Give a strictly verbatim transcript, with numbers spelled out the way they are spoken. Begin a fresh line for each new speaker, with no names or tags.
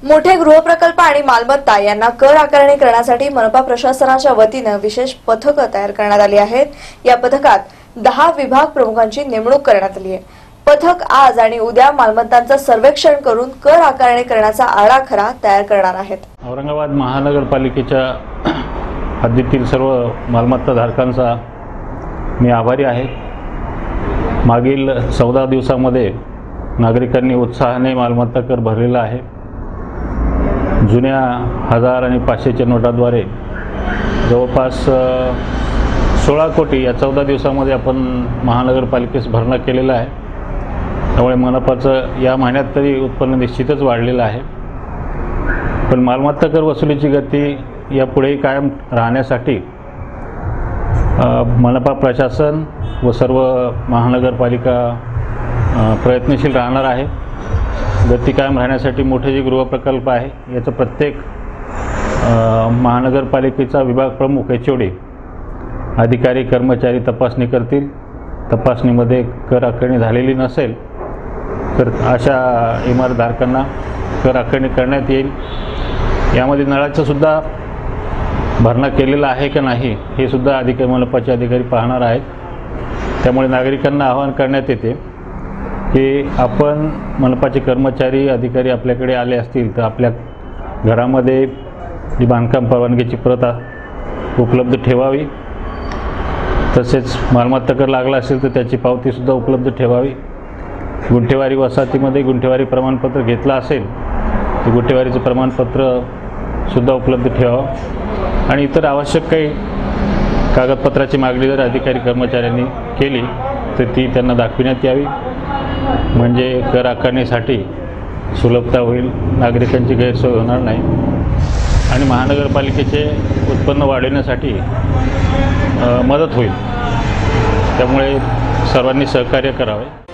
मोठे गृहप्रकल्प आणि मालमत्ता यांना कर आकारणी करण्यासाठी मनपा प्रशासनाच्या वतीने विशेष पथकं तयार करण्यात आली आहेत। या पथकात दहा विभाग प्रमुखांची नेमणूक करण्यात आली आहे। पथक आज आणि उद्या मालमत्तांचं सर्वेक्षण करून कर आकारणी करण्याचा आराखडा तयार करणार आहेत।
औरंगाबाद महानगरपालिकेच्या हद्दीतील सर्व मालमत्ता धारकांचा मी आभारी आहे। मागील चौदा दिवसांमध्ये नागरिकांनी उत्साहाने मालमत्ता कर भरलेला आहे। जुन्या हजार आणि पाचशेच्या नोटाद्वारे जवळपास सोळा कोटी या चौदा दिवसांमध्ये आपण महानगरपालिकेस भरणा केलेला आहे। त्यामुळे मनपाचं या महिन्यात तरी उत्पन्न निश्चितच वाढलेलं आहे। पण मालमत्ता कर वसुलीची गती यापुढेही कायम राहण्यासाठी मनपा प्रशासन व सर्व महानगरपालिका प्रयत्नशील राहणार आहे। गती कायम राहण्यासाठी मोठे जे गृहप्रकल्प आहे याचं प्रत्येक महानगरपालिकेचा विभाग प्रमुख एच ओ डी अधिकारी कर्मचारी तपासणी करतील। तपासणीमध्ये कर आकारणी झालेली नसेल तर अशा इमारतधारकांना कर आकारणी करण्यात येईल। यामध्ये नळाचं सुद्धा भरणा केलेला आहे की नाही हे सुद्धा अधिकारी मनपाचे अधिकारी पाहणार आहेत। त्यामुळे नागरिकांना आवाहन करण्यात येते की आपण मनपाचे कर्मचारी अधिकारी आपल्याकडे आले असतील तर आपल्या घरामध्ये जी बांधकाम परवानगीची प्रत उपलब्ध ठेवावी। तसेच मालमत्ता कर लागला असेल तर त्याची पावतीसुद्धा उपलब्ध ठेवावी। गुंठेवारी वसाहतीमध्ये गुंठेवारी प्रमाणपत्र घेतला असेल तर गुंठेवारीचं प्रमाणपत्र सुद्धा उपलब्ध ठेवावं आणि इतर आवश्यक काही कागदपत्राची मागणी जर अधिकारी कर्मचाऱ्यांनी केली तर ती त्यांना दाखविण्यात यावी। म्हणजे कर आकारणीसाठी सुलभता होईल, नागरिकांची गैरसोय होणार नाही आणि महानगरपालिकेचे उत्पन्न वाढवण्यासाठी मदत होईल। त्यामुळे सर्वांनी सहकार्य करावे।